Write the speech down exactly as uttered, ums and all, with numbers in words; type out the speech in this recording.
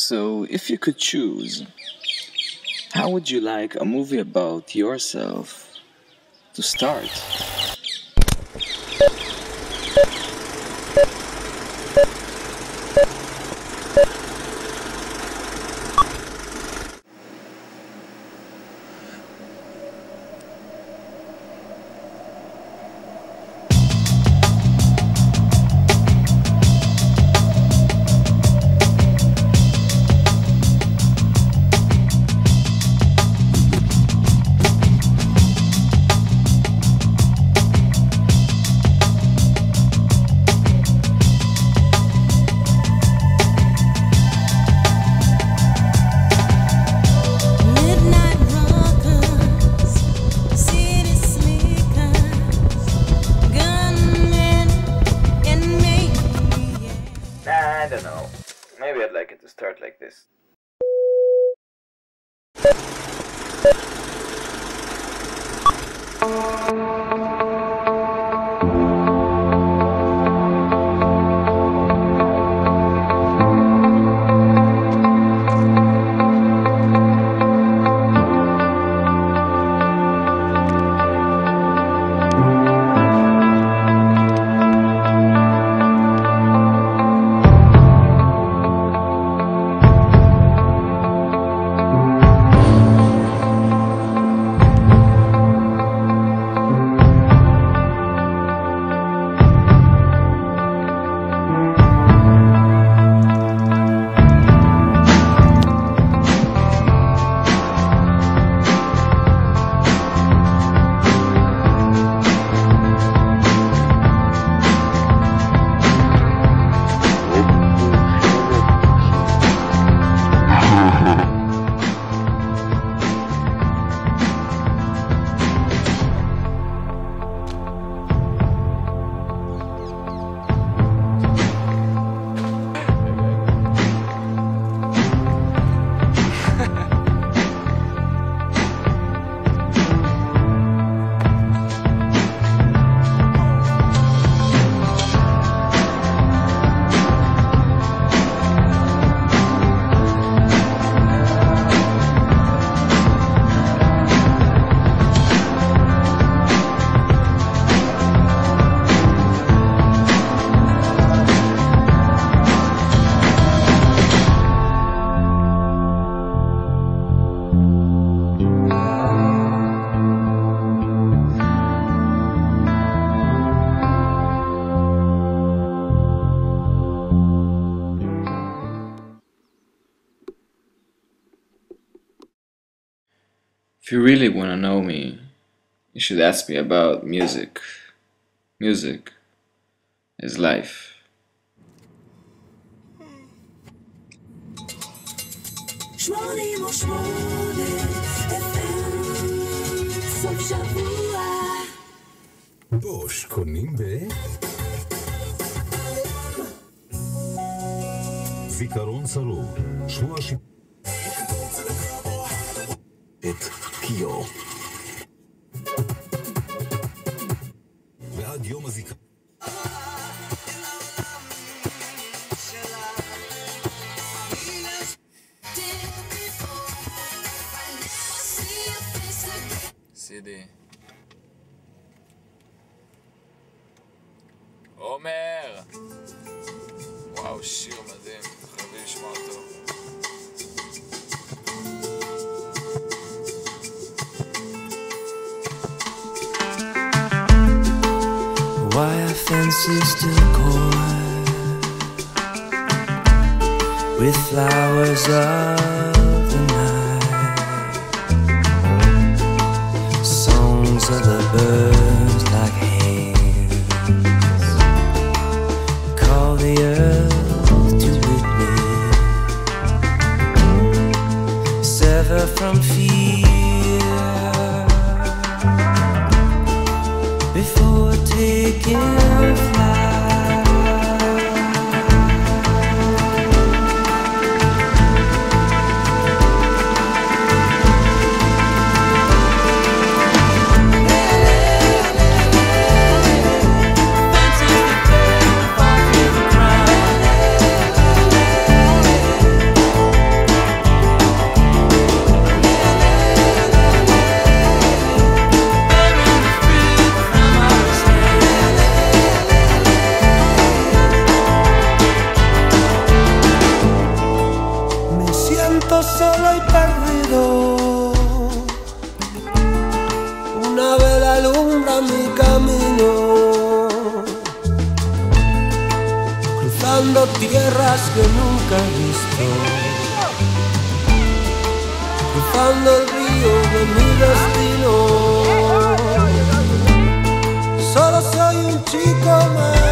So, if you could choose, how would you like a movie about yourself to start? I don't know. Maybe I'd like it to start like this. If you really want to know me, you should ask me about music. Music is life. בוש קונים ב... זיכרון צרוב, שבוע ש... את קיו. ועד יום הזיכרון. סידי. עומר! וואו, שיר מדהים, חייבים לשמוע אותו. Why are fences still coy with flowers of the night? Songs of the birds like hands call the earth to witness, sever from fear before taking flight. recorriendo tierras que nunca he visto, cruzando el río de mi destino. Solo soy un chico más